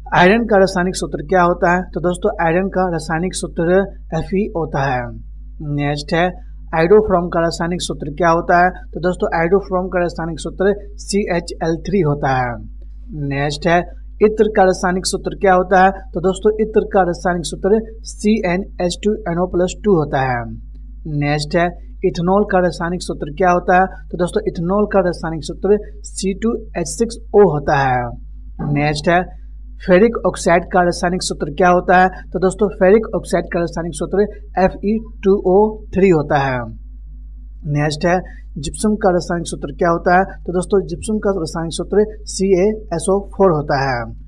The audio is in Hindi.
आयरन का रासायनिक सूत्र क्या होता है? तो दोस्तों आयरन का रासायनिक सूत्र Fe होता है। नेक्स्ट है आयोडोफ्रोम का रासायनिक सूत्र क्या होता है? तो दोस्तों आयोडोफ्रोम का रासायनिक सूत्र CHL3 होता है। नेक्स्ट है इत्र का रासायनिक सूत्र क्या होता है? तो दोस्तों इत्र का रासायनिक सूत्र CnH2NO+2 होता है। नेक्स्ट है इथेनॉल का रासायनिक सूत्र क्या होता है? तो दोस्तों इथेनॉल का रासायनिक सूत्र C2H6O होता है। नेक्स्ट है फेरिक ऑक्साइड का रासायनिक सूत्र क्या होता है? तो दोस्तों फेरिक ऑक्साइड का रासायनिक सूत्र Fe2O3 होता है। नेक्स्ट है जिप्सम का रासायनिक सूत्र क्या होता है? तो दोस्तों जिप्सम का रासायनिक सूत्र CaSO4 होता है।